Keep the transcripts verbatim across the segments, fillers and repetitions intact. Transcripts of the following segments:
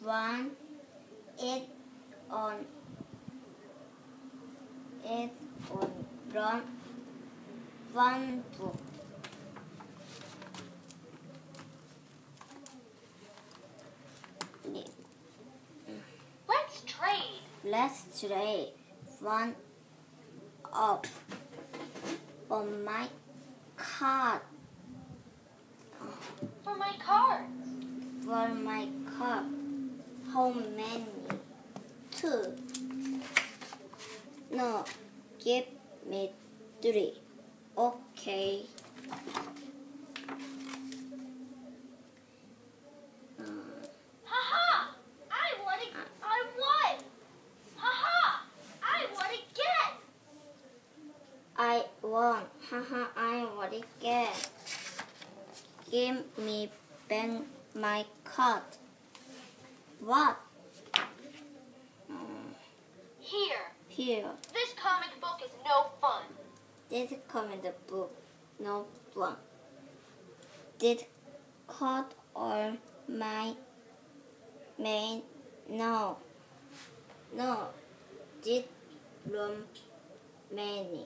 one, it on, it on run, one book. Let's trade. Let's trade one up on my card. For my cards. For my card. How many? Two. No, give me three. Okay. Haha! I won it. I won. Haha! I won again. I won. Haha, I won again. Give me back my card. What? Hmm. Here. Here. This comic book is no fun. This comic book, no fun. Did card or my main? No. No. Did room many.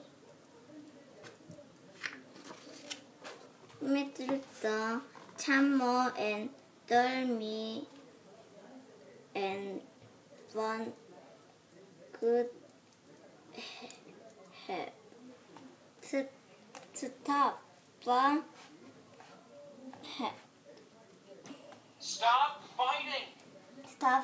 밑들다 참모 and 떨미 and one good head. Stop one head. Stop fighting! Stop